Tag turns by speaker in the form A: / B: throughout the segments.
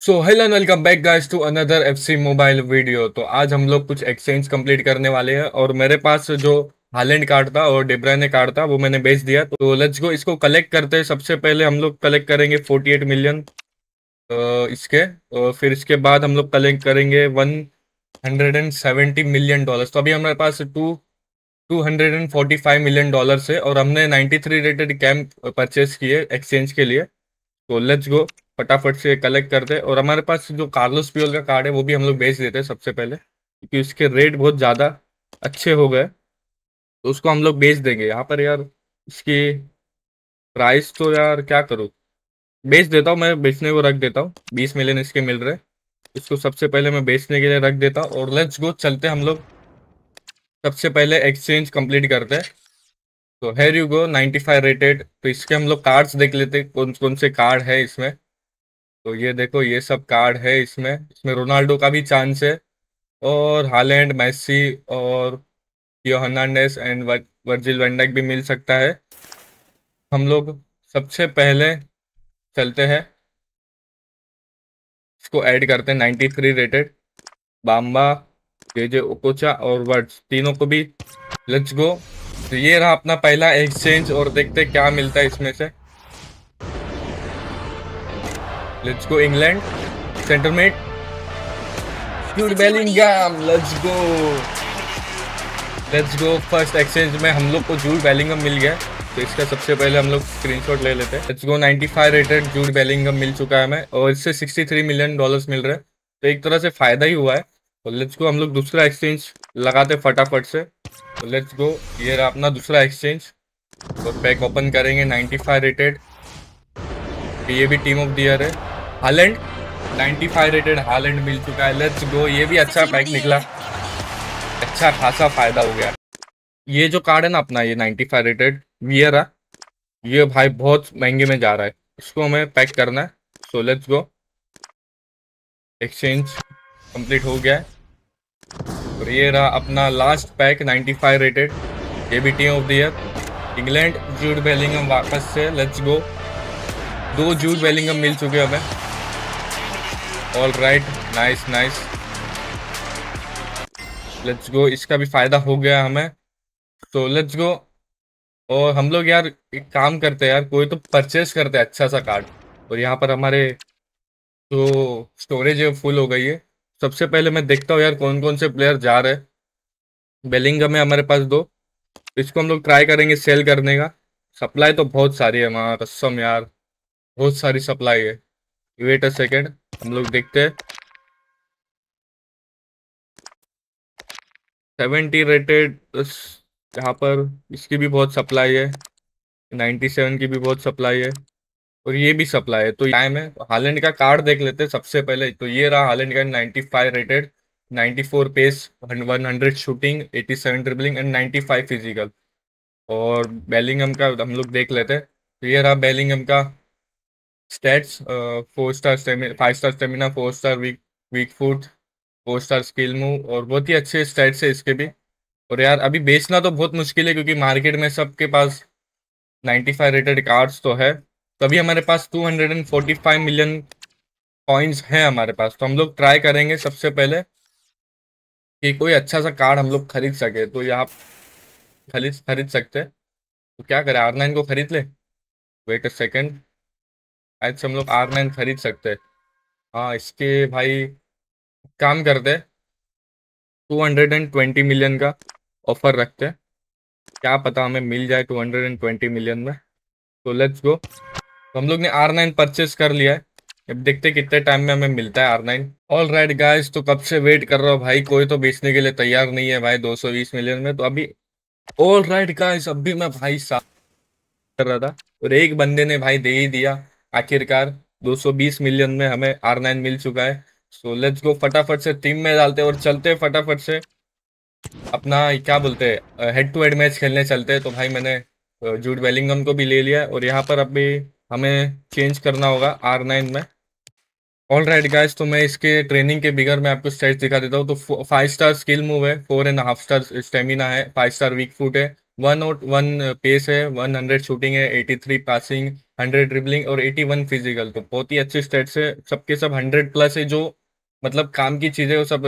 A: So hello and welcome back guys to another FC mobile video. तो आज हम लोग कुछ एक्सचेंज कंप्लीट करने वाले हैं और मेरे पास जो हालैंड कार्ड था और डेब्रायने कार्ड था वो मैंने बेच दिया। तो लेट्स गो इसको कलेक्ट करते हैं। सबसे पहले हम लोग कलेक्ट करेंगे 48 मिलियन इसके, और फिर इसके बाद हम लोग कलेक्ट करेंगे 170 मिलियन डॉलर्स। तो अभी हमारे पास 245 मिलियन डॉलर्स है और हमने 93 रेटेड कैम परचेज किए एक्सचेंज के लिए। तो लेट्स गो फटाफट से कलेक्ट करते हैं। और हमारे पास जो कार्लोस पियोल का कार्ड है वो भी हम लोग बेच देते हैं सबसे पहले, क्योंकि उसके रेट बहुत ज़्यादा अच्छे हो गए। तो उसको हम लोग बेच देंगे यहाँ पर यार। इसकी प्राइस तो यार क्या करूँ, बेच देता हूँ, मैं बेचने को रख देता हूँ। 20 मिलियन इसके मिल रहे, इसको सबसे पहले मैं बेचने के लिए रख देता हूँ। और लेट्स गो चलते हम लोग सबसे पहले एक्सचेंज कंप्लीट करते हैं। तो हैर यू गो 95 रेटेड। तो इसके हम लोग कार्ड्स देख लेते हैं कौन कौन से कार्ड है इसमें। तो ये देखो, ये सब कार्ड है इसमें। इसमें रोनाल्डो का भी चांस है और हालैंड, मेसी और Theo Hernandez and Virgil van Dijk भी मिल सकता है। हम लोग सबसे पहले चलते हैं, इसको ऐड करते हैं 93 रेटेड बाम्बा, जे ओकोचा और वर्ड्स तीनों को भी। Let's go. तो ये रहा अपना पहला एक्सचेंज और देखते हैं क्या मिलता है इसमें से। Let's go England centre mid Jude Bellingham. Let's go first exchange में हम लोग को जूड बेलिंगम मिल गया। तो इसका सबसे पहले हम लोग स्क्रीनशॉट ले लेते हैं। Let's go 95 rated Jude Bellingham मिल चुका है हमें और इससे 63 मिलियन डॉलर्स मिल रहे हैं। तो एक तरह से फायदा ही हुआ है। तो लेट्स गो हम लोग दूसरा एक्सचेंज लगाते फटाफट से। तो लेट्स गो, ये रहा अपना दूसरा एक्सचेंज। तो पैक ओपन करेंगे 95 रेटेड, ये भी टीम ऑफ द ईयर है हालैंड। 95 रेटेड हालैंड मिल चुका है। लेट्स गो, ये भी अच्छा पैक निकला, अच्छा खासा फायदा हो गया। ये जो कार्ड है ना अपना, ये 95 रेटेड वियरा, ये भाई बहुत महंगे में जा रहा है, इसको हमें पैक करना है। So let's go, exchange complete हो गया है। और ये रहा अपना लास्ट पैक 95 रेटेड, ये भी team of the year England Jude Bellingham वापस से। लेट्स गो, 2 जूड बेलिंगम मिल चुके हमें। All right, nice nice. Let's go, इसका भी फायदा हो गया हमें। तो लेट्स गो, और हम लोग यार एक काम करते हैं यार, कोई तो परचेस करते हैं अच्छा सा कार्ड। और यहाँ पर हमारे जो स्टोरेज है फुल हो गई है। सबसे पहले मैं देखता हूँ यार कौन कौन से प्लेयर जा रहे हैं। बेलिंगम है हमारे पास 2, तो इसको हम लोग ट्राई करेंगे सेल करने का। सप्लाई तो बहुत सारी है वहाँ, कसम यार, बहुत सारी सप्लाई है। वेट अ सेकेंड, हम लोग देखते हैं। 70 रेटेड यहाँ पर इसकी भी बहुत सप्लाई है, 97 की भी बहुत सप्लाई है और ये भी सप्लाई है। तो टाइम है, हालैंड का कार्ड देख लेते हैं सबसे पहले। तो ये रहा हालैंड का 95 rated, 94 pace, 100 shooting, 87 dribbling and 95 physical. और बेलिंगम का हम लोग देख लेते हैं। तो ये रहा बेलिंगम का stats, 4 star stamina, 5 star stamina, 4 star weak weak foot, 4 star skill move और बहुत ही अच्छे स्टैट्स है इसके भी। और यार अभी बेचना तो बहुत मुश्किल है क्योंकि मार्केट में सबके पास 95 रेटेड कार्ड्स तो है। तो अभी हमारे पास 245 मिलियन कॉइन्स हैं हमारे पास। तो हम लोग ट्राई करेंगे सबसे पहले कि कोई अच्छा सा कार्ड हम लोग खरीद सके। तो यहाँ खरीद खरीद सकते हैं। तो क्या करें, R9 को खरीद ले। वेट अ सेकेंड, आज से हम लोग R9 खरीद सकते हैं। हाँ, इसके भाई काम करते हैं, 220 मिलियन का ऑफर रखते हैं, क्या पता हमें मिल जाए 220 मिलियन में। तो लेट्स गो। तो हम लोग ने R9 परचेस कर लिया है। अब देखते हैं कितने टाइम में हमें मिलता है R9। ऑल राइट गाइस, तो कब से वेट कर रहा हूँ भाई, कोई तो बेचने के लिए तैयार नहीं है भाई 220 मिलियन में। तो अभी ऑल राइट गाइस, अभी मैं भाई साफ कर रहा था और एक बंदे ने भाई दे ही दिया आखिरकार। 220 मिलियन में हमें R9 मिल चुका है। सो लेट्स गो, फटाफट से टीम में डालते हैं और चलते हैं फटाफट से अपना क्या बोलते हैं हेड टू हेड मैच खेलने चलते हैं। तो भाई मैंने जूड बेलिंगम को भी ले लिया है और यहाँ पर अभी हमें चेंज करना होगा R9 में। ऑल राइट गाइस, तो मैं इसके ट्रेनिंग के बिगर में आपको स्टेट्स दिखा देता हूँ। तो 5 स्टार स्किल मूव है, 4.5 स्टार स्टेमिना है, 5 स्टार वीक फुट है, 101 पेस है, 100 शूटिंग है, 83 पासिंग, 100 ड्रिबलिंग और 81 फिजिकल, तो बहुत ही अच्छे स्टेट्स है, सबके सब 100 प्लस है, जो मतलब काम की चीजें वो सब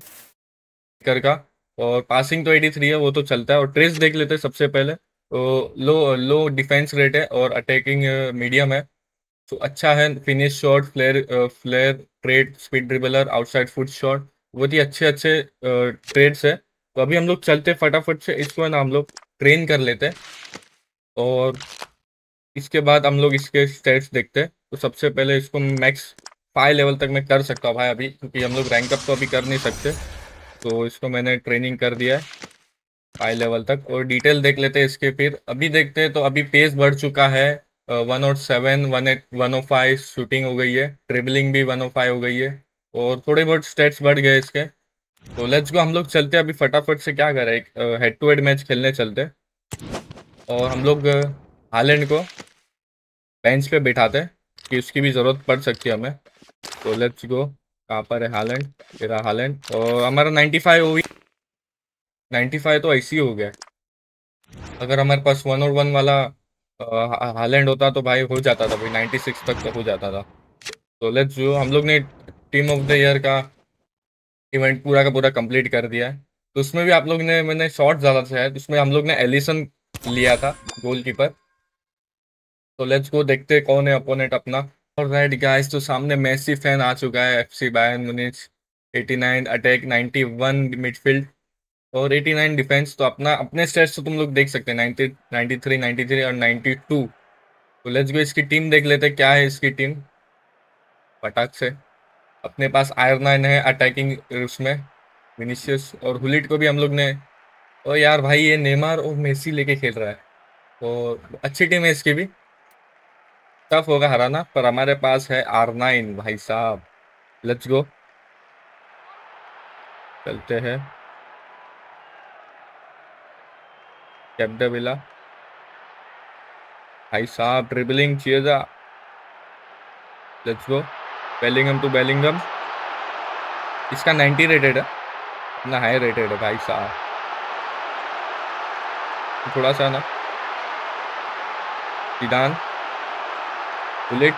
A: कर का। और पासिंग तो 83 है, वो तो चलता है। और ट्रेस देख लेते हैं सबसे पहले, तो लो लो डिफेंस रेट है और अटैकिंग मीडियम है। तो अच्छा है, finish shot, flair trait, speed dribbler, outside foot shot, बहुत ही अच्छे अच्छे ट्रेड्स है। तो अभी हम लोग चलते फटाफट से इसको है ना, हम लोग ट्रेन कर लेते हैं। और इसके बाद हम लोग इसके स्टेट्स देखते हैं। तो सबसे पहले इसको मैक्स 5 लेवल तक मैं कर सकता हूँ भाई अभी, क्योंकि हम लोग रैंक अप तो अभी कर नहीं सकते। तो इसको मैंने ट्रेनिंग कर दिया है 5 लेवल तक। और डिटेल देख लेते हैं इसके, फिर अभी देखते हैं। तो अभी पेस बढ़ चुका है 107, 105, शूटिंग हो गई है, ट्रिबलिंग भी 105 हो गई है, और थोड़े बहुत स्टेट्स बढ़ गए इसके। तो लेट्स गो, हम लोग चलते हैं अभी फटाफट से, क्या करें, एक हेड टू हेड मैच खेलने चलते हैं। और हम लोग हालैंड को बेंच पे बिठाते हैं, कि उसकी भी ज़रूरत पड़ सकती है हमें। तो लेट्स गो, कहाँ पर है हालैंड, तेरा हालैंड, और हमारा 95 हो, 95 तो ऐसी हो गया। अगर हमारे पास 1 और 1 वाला हालैंड होता तो भाई हो जाता था भाई, 96 तक तो हो जाता था। तो लेट्स जो हम लोग ने टीम ऑफ द ईयर का इवेंट पूरा का पूरा कंप्लीट कर दिया है। तो उसमें भी आप लोग ने, मैंने शॉट ज़्यादा से है, तो उसमें हम लोग ने एलिसन लिया था गोलकीपर। तो लेट्स गो, देखते हैं कौन है अपोनेंट अपना। और राइट गाइस, तो सामने मैसी फैन आ चुका है, FC Bayern Munich. 89 attack, 91 midfield और 89 डिफेंस। तो अपना अपने स्टेट्स तो तुम लोग देख सकते हैं, 90, 93, 93 और 92। तो लेट्स गो, इसकी टीम देख लेते हैं क्या है इसकी टीम फटाक से। अपने पास आयर 9 है अटैकिंग उसमें, विनीशियस और हुलिट को भी हम लोग ने। और यार भाई, ये नेमार और मेसी लेके खेल रहा है, तो अच्छी टीम है इसकी भी। टफ होगा हराना, पर हमारे पास है R9 भाई साहब। लेट्स गो, चलते हैं। कैप्डेविला भाई साहब, ड्रिबलिंग चियजा, let's go. Bellingham to Bellingham, इसका 90 रेटेड है, अपना हाई रेटेड है भाई साहब। थोड़ा सा ना, Zidane, bullet,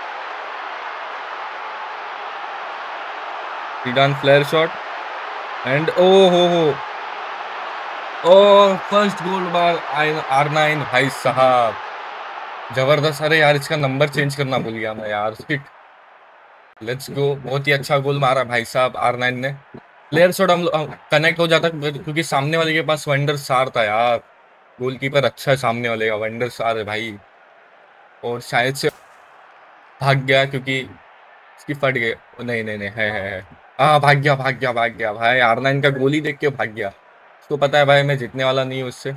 A: Zidane flair shot, and ओ हो, ओ फर्स्ट गोल बार R9 भाई साहब, जबरदस्त। अरे यार, इसका नंबर चेंज करना भूल गया मैं यार, शिट। लेट्स गो, बहुत ही अच्छा गोल मारा भाई साहब R9 ने। प्लेयर शॉट हम कनेक्ट हो जाता, क्योंकि सामने वाले के पास वंडर सार था यार। गोलकीपर अच्छा है सामने वाले का, वंडर सार है भाई। और शायद से भाग गया, क्योंकि इसकी फट गए। नहीं नहीं नहीं, है। हाँ, भाग गया भाग गया भाग गया भाई, R9 का गोली देख के भाग गया। उसको पता है भाई मैं जीतने वाला नहीं हूँ उससे।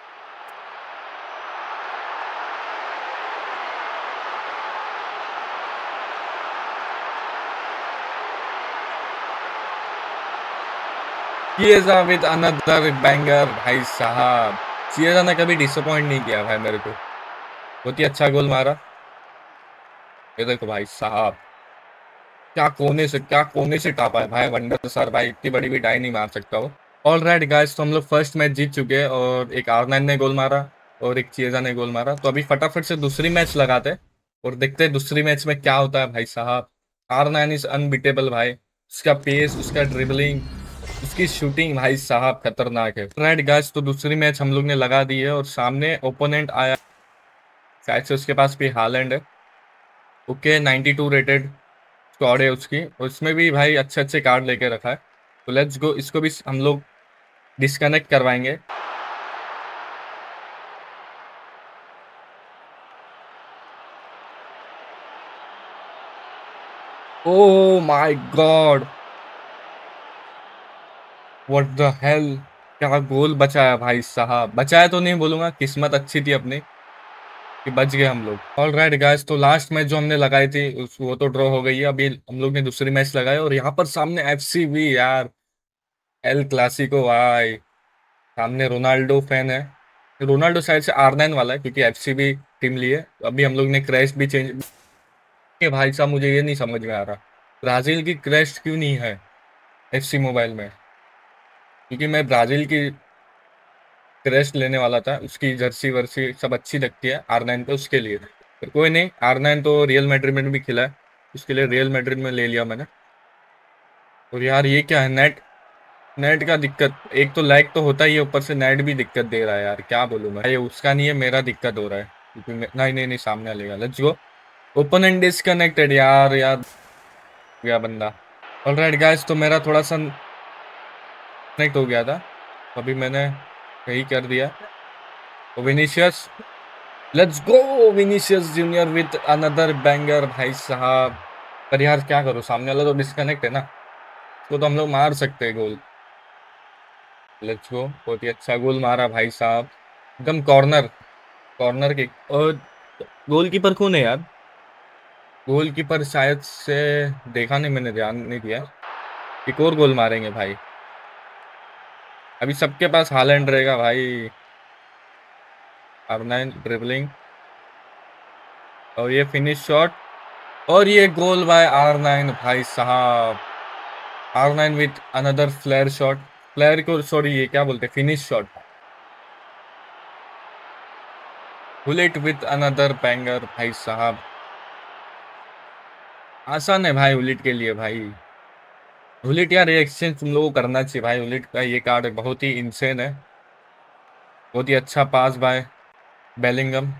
A: चिएजा विद अनदर बैंगर भाई साहब। चिएजा ने कभी डिसअपॉइंट नहीं किया भाई मेरे को, बहुत ही अच्छा गोल मारा। ये देखो भाई साहब, क्या कोने से टापा है भाई वंडर सर, भाई इतनी बड़ी भी डाई नहीं मार सकता वो। ऑल राइट गाइस, तो हम लोग फर्स्ट मैच जीत चुके हैं, और एक R9 ने गोल मारा और एक चिएजा ने गोल मारा। तो अभी फटाफट से दूसरी मैच लगाते हैं, और देखते हैं दूसरी मैच में क्या होता है भाई साहब। R9 इज अनबिटेबल भाई, उसका पेस, उसका ड्रिबलिंग, उसकी शूटिंग भाई साहब खतरनाक है। राइट गाइस, तो दूसरी मैच हम लोग ने लगा दी है, और सामने ओपोनेंट आया, शायद से उसके पास भी हालैंड है। ओके, 92 रेटेड स्क्वाड है उसकी, और उसमें भी भाई अच्छे अच्छे कार्ड लेके रखा है। तो लेट्स गो, इसको भी हम लोग डिस्कनेक्ट करवाएंगे। Oh my god, what the hell, क्या गोल बचाया भाई साहब। बचाया तो नहीं बोलूंगा, किस्मत अच्छी थी अपनी कि बच गए हम लोग। ऑल राइट गाइस, तो लास्ट मैच जो हमने लगाई थी वो तो ड्रॉ हो गई है। अभी हम लोग ने दूसरी मैच लगाई, और यहाँ पर सामने FC भी यार, एल क्लासिको भाई। सामने रोनाल्डो फैन है, रोनाल्डो शायद से R9 वाला है, क्योंकि FC भी टीम ली है। तो अभी हम लोग ने क्रैश भी चेंज के भाई साहब, मुझे ये नहीं समझ में आ रहा, ब्राजील की क्रैश क्यों नहीं है FC मोबाइल में। क्योंकि मैं ब्राजील की क्रैश लेने वाला था, उसकी जर्सी वर्सी सब अच्छी लगती है R9 पे, उसके लिए। पर कोई नहीं, R9 तो रियल मैड्रिड में भी खिला है, इसके लिए रियल मैड्रिड में ले लिया मैंने। और यार ये क्या है, नेट नेट का दिक्कत, एक तो लैग तो होता ही है, ऊपर से नेट भी दिक्कत दे रहा है यार, क्या बोलूं मैं, ये उसका नहीं है, मेरा दिक्कत हो रहा है क्योंकि नहीं नहीं नहीं, सामने लेगा, लेट्स गो। ओपोनेंट डिस्कनेक्टेड, यार यार गया बंदा। ऑलराइट गाइस, तो मेरा थोड़ा सा कनेक्ट हो गया था, तो अभी मैंने सही कर दिया। तो Vinicius, let's go, Vinicius junior with another banger भाई साहब। पर यार क्या करूं, सामने वाला तो डिस्कनेक्ट है ना, उसको तो हम लोग मार सकते हैं गोल। लेट्स गो, बहुत ही अच्छा गोल मारा भाई साहब, एकदम कॉर्नर, कॉर्नर के। और गोलकीपर कौन है यार, गोलकीपर शायद से देखा नहीं मैंने, ध्यान नहीं दिया। एक और गोल मारेंगे भाई, अभी सबके पास हालैंड रहेगा भाई। R9 ड्रिबलिंग, और ये फिनिश शॉट, और ये गोल बाय R9 भाई साहब। R9 with another flair shot, flair को सॉरी ये क्या बोलते हैं, finish shot. Bullet with another banger भाई साहब। आसान है भाई उलिट के लिए भाई, उलिट यार, ये एक्सचेंज तुम लोगों को करना चाहिए भाई, उलिट का ये कार्ड बहुत ही इंसेन है। बहुत ही अच्छा pass by Bellingham.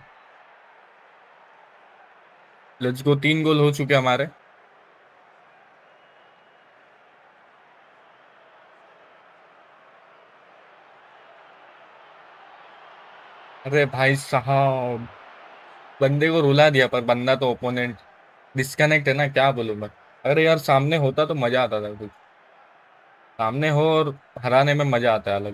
A: Let's go, 3 goal हो चुके हमारे। अरे भाई साहब, बंदे को रुला दिया, पर बंदा तो ओपोनेंट डिस्कनेक्ट है ना, क्या बोलूं मैं। अरे यार सामने होता तो मजा आता था कुछ, सामने हो और हराने में मजा आता है अलग।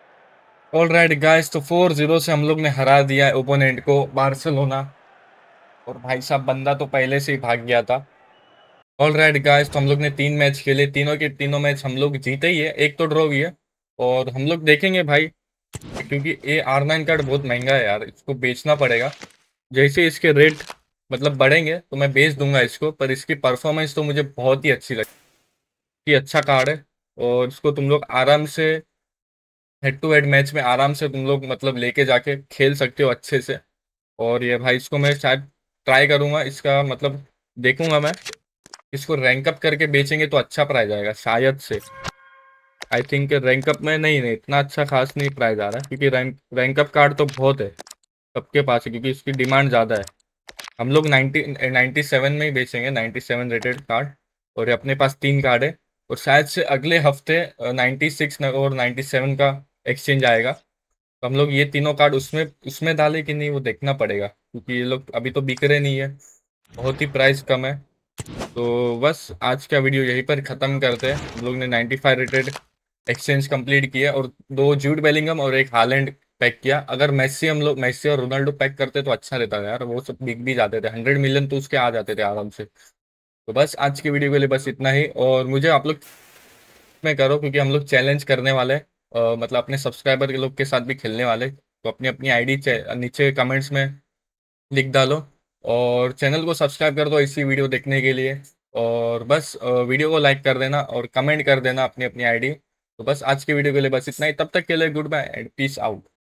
A: ऑल राइट गाइस, तो 4-0 से हम लोग ने हरा दिया है ओपोनेंट को, बार्सिलोना। और भाई साहब बंदा तो पहले से ही भाग गया था। ऑल राइट गाइस, तो हम लोग ने 3 मैच खेले, तीनों के तीनों मैच हम लोग जीते ही है, एक तो ड्रॉ भी है। और हम लोग देखेंगे भाई, क्योंकि ये R9 कार्ड बहुत महंगा है यार, इसको बेचना पड़ेगा। जैसे इसके रेट मतलब बढ़ेंगे तो मैं बेच दूंगा इसको, पर इसकी परफॉर्मेंस तो मुझे बहुत ही अच्छी लगती है, अच्छा कार्ड है। और इसको तुम लोग आराम से हेड टू हेड मैच में आराम से तुम लोग मतलब लेके जाके खेल सकते हो अच्छे से। और ये भाई इसको मैं शायद ट्राई करूंगा, इसका मतलब देखूंगा मैं, इसको रैंक अप करके बेचेंगे तो अच्छा प्राइस आएगा शायद से। आई थिंक रैंक अप में नहीं नहीं, इतना अच्छा खास नहीं प्राइस आ रहा है, क्योंकि रैंक अप कार्ड तो बहुत है सबके पास है, क्योंकि इसकी डिमांड ज़्यादा है। हम लोग 97 में ही बेचेंगे, 97 रेटेड कार्ड। और ये अपने पास 3 कार्ड है, और शायद से अगले हफ्ते 96 और 97 का एक्सचेंज आएगा, तो हम लोग ये तीनों कार्ड उसमें उसमें डाले कि नहीं वो देखना पड़ेगा, क्योंकि ये लोग अभी तो बिक रहे नहीं है, बहुत ही प्राइस कम है। तो बस आज का वीडियो यहीं पर ख़त्म करते हैं। हम लोग ने 95 रेटेड एक्सचेंज कंप्लीट किया, और 2 जूड बेलिंगम और एक हालैंड पैक किया। अगर मैसी, हम लोग मैसी और रोनाल्डो पैक करते तो अच्छा रहता था यार, वो सब बिक भी जाते थे, 100 मिलियन तो उसके आ जाते थे आराम से। तो बस आज की वीडियो के लिए बस इतना ही, और मुझे आप लोग में करो, क्योंकि हम लोग चैलेंज करने वाले हैं, मतलब अपने सब्सक्राइबर के लोग के साथ भी खेलने वाले, तो अपनी अपनी आईडी नीचे कमेंट्स में लिख डालो, और चैनल को सब्सक्राइब कर दो इसी वीडियो देखने के लिए। और बस वीडियो को लाइक कर देना और कमेंट कर देना अपनी अपनी आईडी। तो बस आज की वीडियो के लिए बस इतना ही, तब तक के लिए goodbye and peace out.